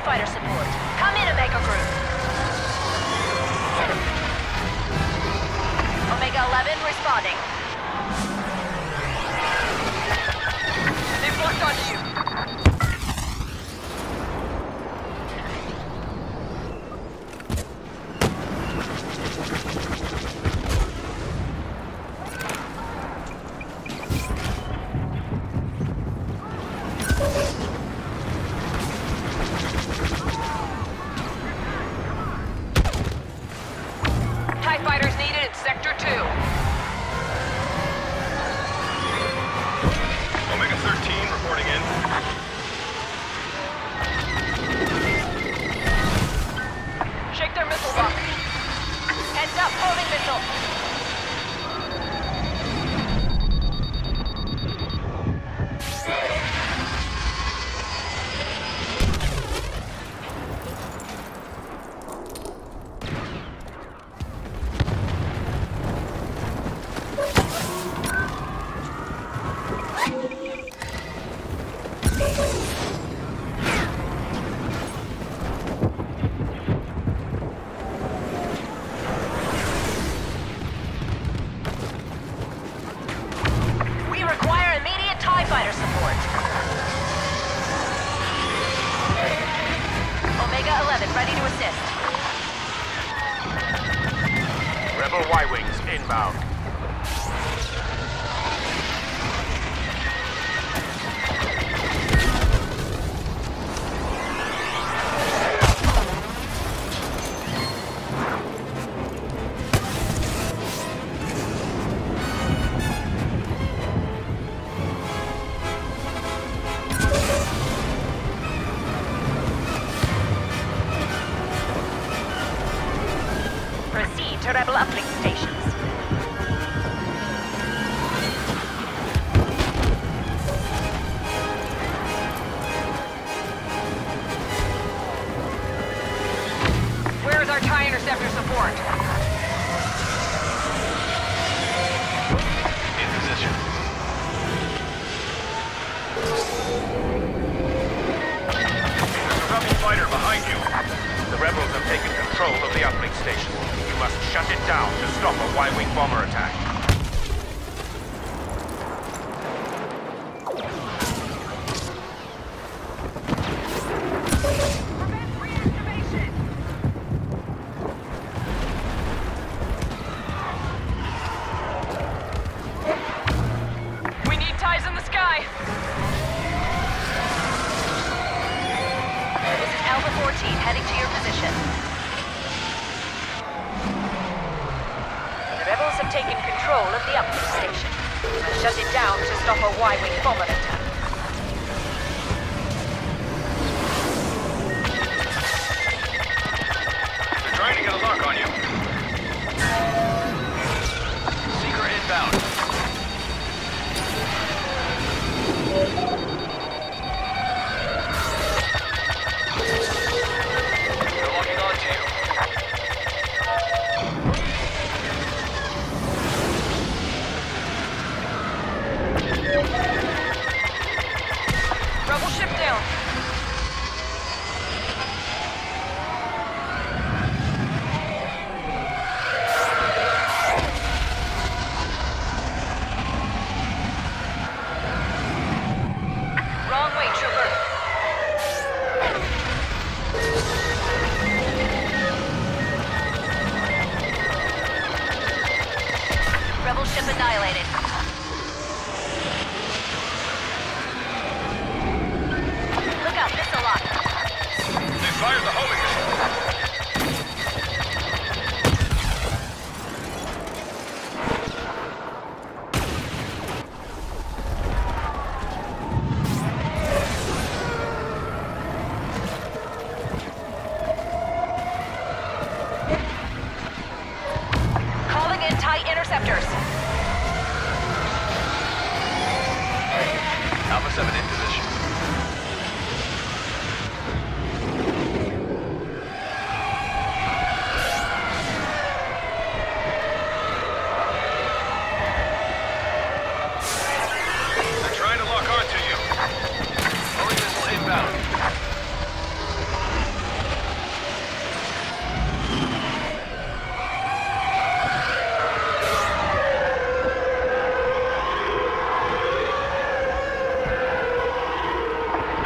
fighter support. Come in, Omega Group. Omega 11 responding. They've locked onto you. TIE fighters needed in Sector 2. Omega 13 reporting in. Shake their missile lock. Heads up, holding missile. We require immediate TIE fighter support. Omega 11 ready to assist. Rebel Y-Wings inbound. Proceed to Rebel uplink stations. Where is our TIE interceptor support? In position. There's a rebel fighter behind you. The rebels have taken control of the uplink station. You must shut it down to stop a Y-Wing bomber attack. We need TIEs in the sky. This is Alpha 14 heading to your position. The rebels have taken control of the uplink station. Shut it down to stop a Y-Wing bomber attack. They're trying to get a lock on you. Seeker inbound. They're locking onto you.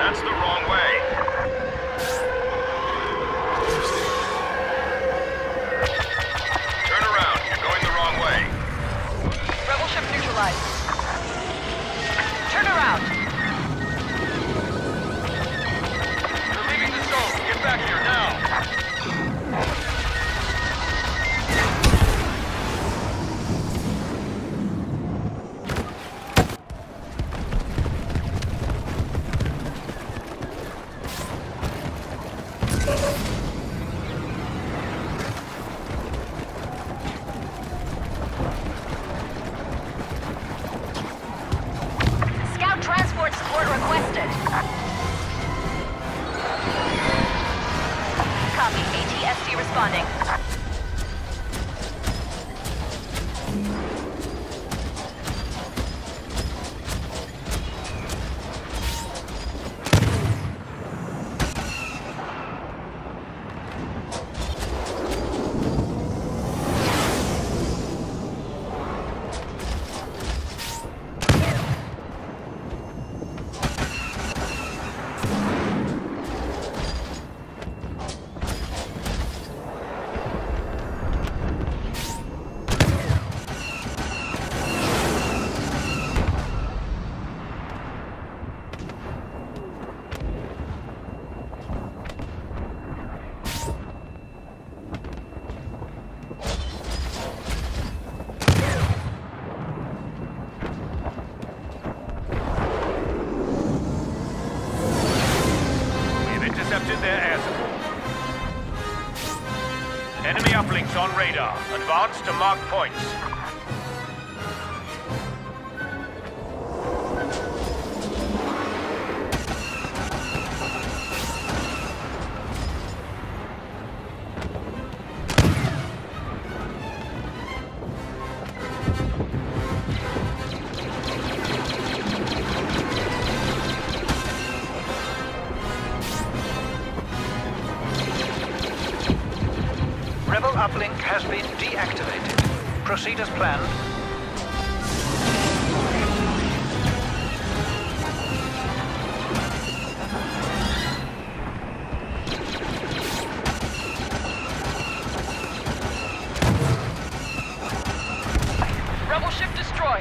That's the wrong way. Turn around. You're going the wrong way. Rebel ship neutralized. Turn around. You're leaving the zone. Get back here now. Scout transport support requested. Copy. ATST responding. Intercepted their air support. Enemy uplinks on radar. Advance to mark points. Rebel uplink has been deactivated. Proceed as planned. Rebel ship destroyed.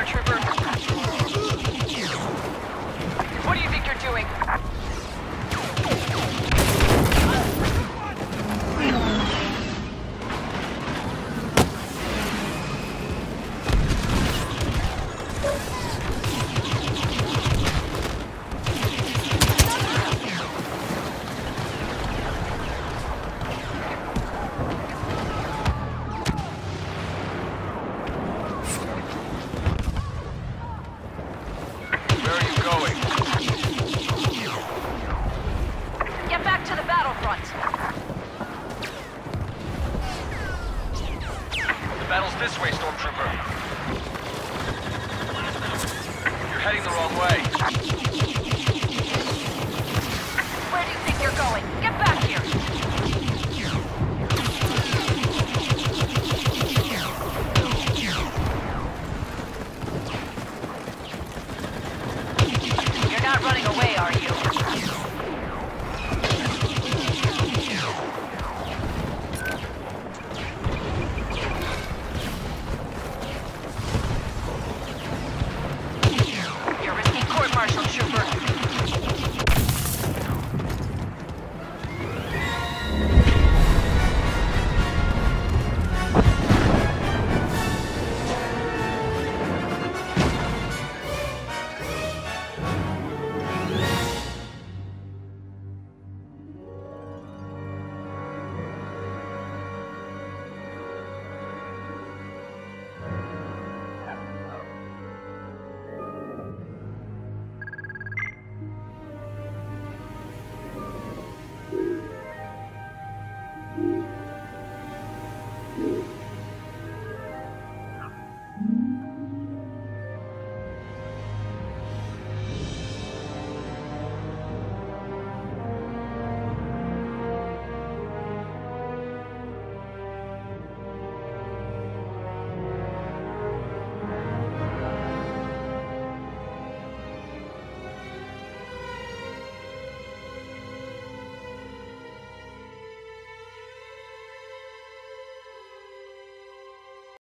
Stormtrooper. What do you think you're doing? Where are you going? Get back to the battlefront. The battle's this way, Stormtrooper. You're heading the wrong way. Where do you think you're going?